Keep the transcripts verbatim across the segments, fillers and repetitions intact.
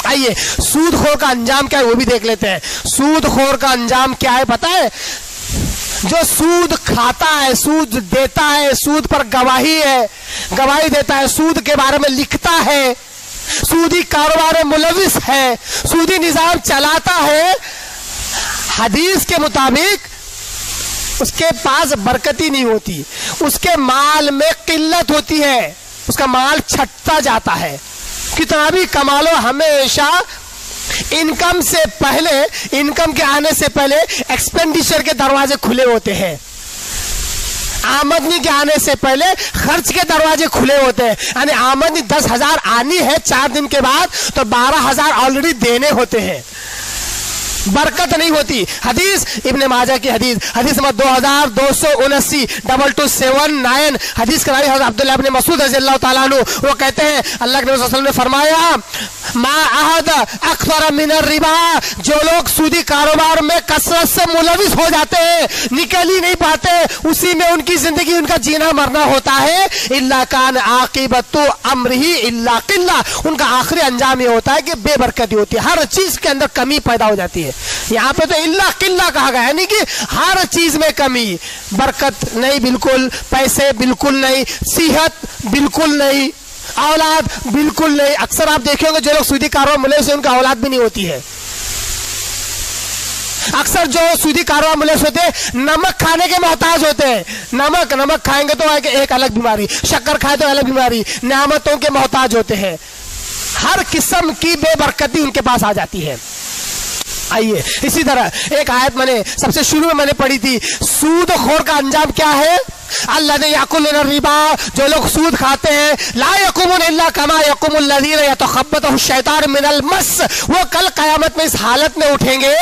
آئیے سود خور کا انجام کیا ہے وہ بھی دیکھ لیتے ہیں. سود خور کا انجام کیا ہے پتہ ہے؟ جو سود کھاتا ہے، سود دیتا ہے، سود پر گواہی ہے، گواہی دیتا ہے، سود کے بارے میں لکھتا ہے، سودی کاروبار میں ملوث ہے، سودی نظام چلاتا ہے، حدیث کے مطابق اس کے پاس برکتی نہیں ہوتی، اس کے مال میں قلت ہوتی ہے، اس کا مال چھٹتا جاتا ہے. کتنا بھی کما لو ہمیشہ انکم سے پہلے، انکم کے آنے سے پہلے ایکسپینڈیچر کے دروازے کھلے ہوتے ہیں، آمدنی کے آنے سے پہلے خرچ کے دروازے کھلے ہوتے ہیں. یعنی آمدنی دس ہزار آنی ہے چار دن کے بعد تو بارہ ہزار آلریڈی دینے ہوتے ہیں، برکت نہیں ہوتی. حدیث ابن ماجہ کی حدیث، حدیث نمبر دو ہزار دو سو انسی ڈبل ٹو سیون نائن، حدیث کا راوی حضرت عبداللہ ابن مسعود رضی اللہ تعالیٰ عنہ، وہ کہتے ہیں اللہ کے نبی صلی اللہ علیہ وسلم نے فرمایا ما احد اکثر من الربا، جو لوگ سودی کاروبار میں کثرت سے ملوث ہو جاتے ہیں، نکل ہی نہیں پاتے، اسی میں ان کی زندگی، ان کا جینا مرنا ہوتا ہے، الا کان عاقبۃ امرہ الا قلہ، ان کا آخری انجام یہ ہوتا ہے کہ بے برکتی ہوتی ہے، ہر چیز کے اندر کمی پیدا ہو جاتی ہے. یہاں پہ تو الا قلہ کہا گیا، یعنی کہ ہر چیز میں کمی، برکت نہیں بالکل، پیسے بالکل نہیں، صحت بالکل نہیں، اولاد بالکل نہیں. اکثر آپ دیکھیں گے جو لوگ سودی کاروبار ملے سے ان کا اولاد بھی نہیں ہوتی ہے. اکثر جو سودی کاروبار ملوث ہوتے ہیں نمک کھانے کے محتاج ہوتے ہیں، نمک نمک کھائیں گے تو ایک الگ بیماری، شکر کھائے تو الگ بیماری، نعمتوں کے محتاج ہوتے ہیں، ہر قسم کی بے برکتی ان کے پاس آ جاتی ہے. آئیے اسی طرح ایک آیت میں نے سب سے شروع میں میں نے پڑھی تھی، سود خور کا انجام کیا ہے؟ الذین یاکلون الربا، جو لوگ سود کھاتے ہیں، لا یقومون الا کما یقوم الذین یتخبطہ الشیطان من المس، وہ کل قیامت میں اس حالت میں اٹھیں گے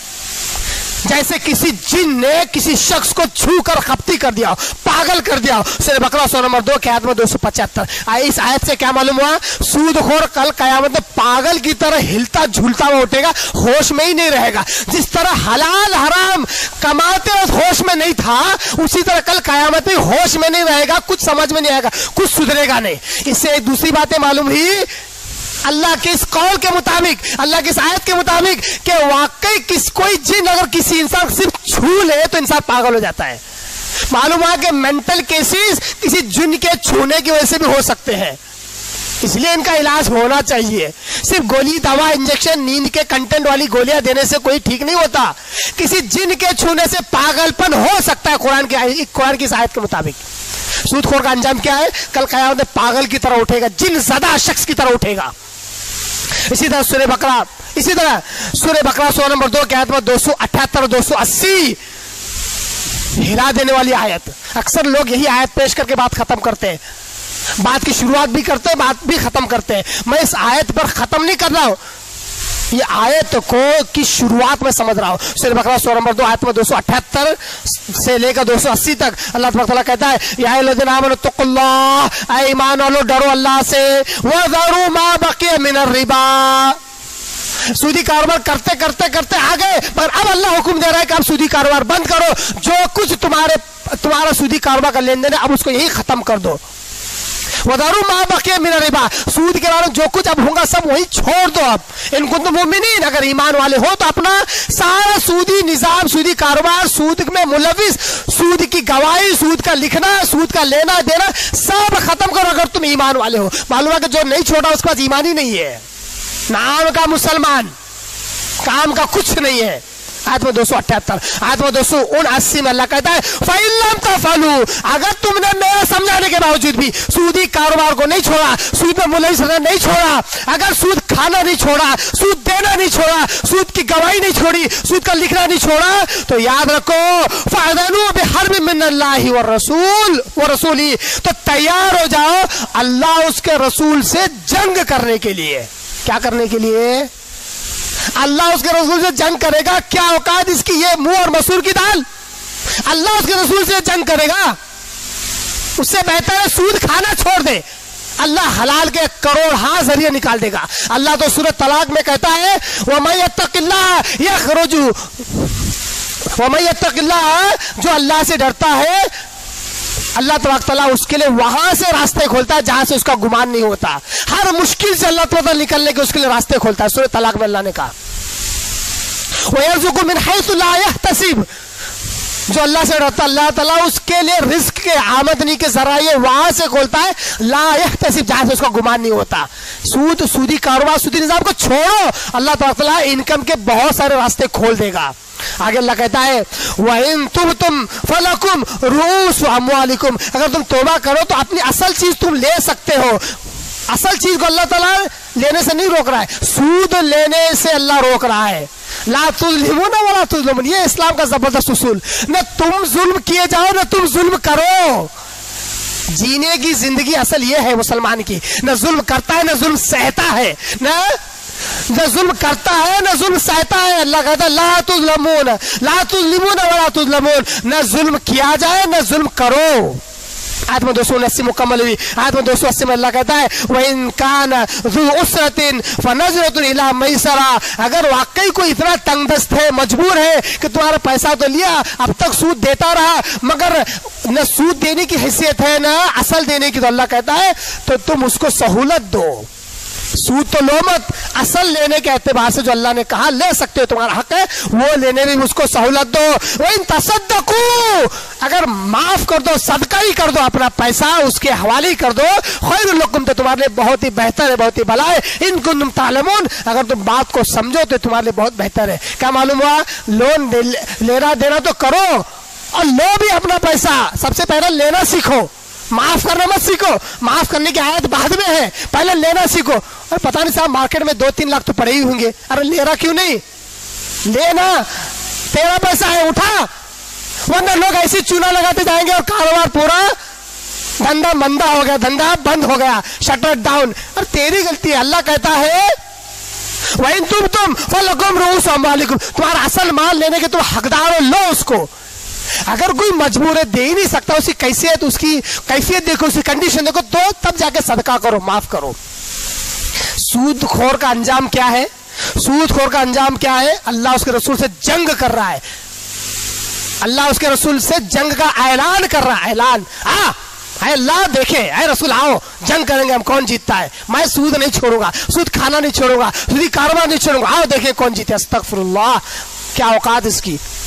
جیسے کسی جن نے کسی شخص کو چھو کر خپتی کر دیا، پاگل کر دیا. سورہ بقرہ سورہ نمبر دو کی آیت میں دو سو پچہتر. اس آیت سے کیا معلوم ہوا؟ سود خور کل قیامت میں پاگل کی طرح ہلتا جھولتا ہوا اٹھے گا، ہوش میں ہی نہیں رہے گا. جس طرح حلال حرام کماتے وقت ہوش میں نہیں تھا، اسی طرح کل قیامت میں ہوش میں نہیں رہے گا، کچھ سمجھ میں نہیں آئے گا، کچھ سدھرے گا نہیں. اس سے ایک دوسری باتیں معلوم ہوئی اللہ کے اس قول کے مطابق، اللہ کی اس آیت کے مطابق، کہ واقعی کس کوئی جن اگر کسی انسان صرف چھو لے تو انسان پاگل ہو جاتا ہے. معلوم ہوا کہ مینٹل کیسز کسی جن کے چھونے کی وجہ سے بھی ہو سکتے ہیں، اس لیے ان کا علاج ہونا چاہیے. صرف گولی دوا انجیکشن نیند کے کنٹینٹ والی گولیاں دینے سے کوئی ٹھیک نہیں ہوتا، کسی جن کے چھونے سے پاگل پن ہو سکتا ہے قرآن کی قرآن کی اس آیت کے مطابق. سود خور کا انجام کیا ہے؟ کل قیامت میں پاگل کی طرح اٹھے گا، جن زدہ شخص کی طرح اٹھے گا. اسی طرح سورہ بقرہ اسی طرح سورہ بقرہ سورہ نمبر دو کی آیت میں دو سو اٹھہتر دو سو اسی، ہلا دینے والی آیت. اکثر لوگ یہی آیت پیش کر کے بات ختم کرتے ہیں، بات کی شروعات بھی کرتے ہیں، بات بھی ختم کرتے ہیں. میں اس آیت پر ختم نہیں کر رہا ہوں، یہ آیت کو کی شروعات میں سمجھ رہا ہوں. سورہ بقرہ سورہ نمبر دو آیت میں دو سو اٹھہتر سے لے کر دو سو اسی تک اللہ تبارک وتعالیٰ کہتا ہے یا الذین آمنوا اتقوا اللہ، اے ایمان والو ڈرو اللہ سے، وذروا ما بقی من الربا. سودی کاروبار کرتے کرتے کرتے آگے، پر اب اللہ حکم دے رہا ہے کہ اب سودی کاروبار بند کرو، جو کچھ تمہارے تمہارا سودی کاروبار کا لین دین ہے اب اس کو یہی ختم کر دو. وَذَرُوا مَا بَقِيَ مِنَ الرِّبَا، سود کے بارے میں جو کچھ اب ہوگا سب وہی چھوڑ دو. اب ان کنتم مؤمنین، اگر ایمان والے ہو تو اپنا سارا سودی نظام، سودی کاروبار، سود میں ملوث، سود کی گواہی، سود کا لکھنا، سود کا لینا دینا سب ختم کرو اگر تم ایمان والے ہو. معلوم ہے کہ جو نہیں چھوڑا اس کے پاس ایمان ہی نہیں ہے، نام کا مسلمان، کام کا کچھ نہیں ہے. آیت میں دو سو اٹھہتر آیت میں دو سو انسی میں اللہ کہتا ہے فَإِن لَمْ تَفْعَلُوا، اگر تم نے میرے سمجھانے کے باوجود بھی سودی کاروبار کو نہیں چھوڑا، سود میں ملوث ہونا نہیں چھوڑا، اگر سود کھانا نہیں چھوڑا، سود دینا نہیں چھوڑا، سود کی گواہی نہیں چھوڑی، سود کا لکھنا نہیں چھوڑا، تو یاد رکھو فَأَذَنُوا بِحَرْبٍ مِّنَ اللَّهِ وَالرَّسُولِ وَرَسُولِهِ، تو تیار ہو جاؤ اللہ اس کے رسول سے جنگ کرنے کے لیے. کیا کرنے کے لیے؟ اللہ اس کے رسول سے جنگ کرے گا. کیا اوقات اس کی یہ منہ اور مسور کی دال؟ اللہ اس کے رسول سے جنگ کرے گا. اس سے بہتر ہے سود کھانا چھوڑ دے، اللہ حلال کے کروڑ ہاں ذریعے نکال دے گا. اللہ تو سورۃ طلاق میں کہتا ہے وَمَن يَتَّقِ اللَّهَ يَخْرُجْ، وَمَن يَتَّقِ اللَّهَ، جو اللہ سے ڈرتا ہے اللہ तबारक तआला उसके लिए वहां से रास्ते खोलता है जहां से उसका गुमान नहीं होता। हर मुश्किल से अल्लाह तबारक तआला निकलने के उसके लिए रास्ते खोलता है। सूरह तलाक में अल्लाह ने कहा वयरज़ुक़ु मिन हैसु ला यहतसिब, जो अल्लाह से डरता अल्लाह ताला उसके लिए रिस्क के आमदनी के जराये वहां से खोलता है, ला यहतसिब, जहां से उसका गुमान नहीं होता। सूद सूदी कारोबार सूदी निजाम को छोड़ो, अल्लाह ताला इनकम के बहुत सारे रास्ते खोल देगा। आगे अल्लाह कहता है वइन तुबतुम फलकुम रूसु अमवालिकुम, अगर तुम तौबा करो तो अपनी असल चीज तुम ले सकते हो। असल चीज को अल्लाह ताला लेने से नहीं रोक रहा है, सूद लेने से अल्लाह रोक रहा है। ला तुज़लिमूना वला तुज़लमून, ये इस्लाम का जबरदस्त उसूल। न तुम जुल्म किए जाओ न तुम जुल्म करो। जीने की जिंदगी असल ये है मुसलमान की, न जुल्म करता है न जुल्म सहता है, न न जुल्म करता है न जुल्म सहता है। अल्लाह कहता है ला तुज़लमून ला तुज़लिमून वला तुज़लमून, न जुल्म किया जाए न जुल्म करो। आयत में दो सौ उन्यासी मुकम्मल हुई। आयत में दो सौ अस्सी में अल्लाह कहता है वइन कान ज़ू उसरतिन फनज़रतुन इला मैसरा, अगर वाकई कोई इतना तंगदस्त है मजबूर है कि तुम्हारा पैसा तो लिया अब तक सूद देता रहा मगर न सूद देने की हैसियत है न असल देने की, तो अल्लाह कहता है तो तुम उसको सहूलत दो। सूद तो लो मत, असल लेने के एतबार से जो अल्लाह ने कहा ले सकते हो, तुम्हारा हक है, वो लेने में उसको सहूलत दो। वइन तसद्दकू, अगर माफ कर दो, सदका ही कर दो, अपना पैसा उसके हवाले ही कर दो, खैरुल लकुम, तो तुम्हारे लिए बहुत ही बेहतर है, बहुत ही भला है। इन कुंतुम तालमून, अगर तुम बात को समझो तो तुम्हारे लिए बहुत बेहतर है। क्या मालूम हुआ, लोन लेना देना तो करो और लो भी अपना पैसा, सबसे पहले लेना सीखो, माफ करना मत सीखो। माफ करने की आयत बाद में है, पहले लेना सीखो। और पता नहीं साहब मार्केट में दो तीन लाख तो पड़े ही होंगे, अरे ले रहा क्यों नहीं, लेना, तेरा पैसा है उठा, वरना लोग ऐसे चूना लगाते जाएंगे और कारोबार पूरा धंधा मंदा हो गया, धंधा बंद हो गया, शटर डाउन। और तेरी गलती है। अल्लाह कहता है वइन तुम तुम फलकुम रूस अमवालिकुम, तुम्हारा असल माल लेने के तुम हकदार हो, लो उसको। अगर कोई मजबूर है, दे ही नहीं सकता, उसकी कैफियत उसकी कैफियत देखो, उसकी कंडीशन देखो, तो तब जाके सदका करो, माफ करो। सूदखोर का अंजाम क्या है, सूदखोर का अंजाम क्या है, अल्लाह उसके रसूल से जंग कर रहा है, अल्लाह उसके रसूल से जंग का ऐलान कर रहा है, ऐलान। आ अल्लाह देखे, अरे रसूल आओ जंग करेंगे हम, कौन जीतता है, मैं सूद नहीं छोड़ूंगा, सूद खाना नहीं छोड़ूंगा, सूदी कारोबार नहीं छोड़ूंगा, आओ देखे कौन जीते। अस्तगफिरुल्लाह, क्या औकात इसकी।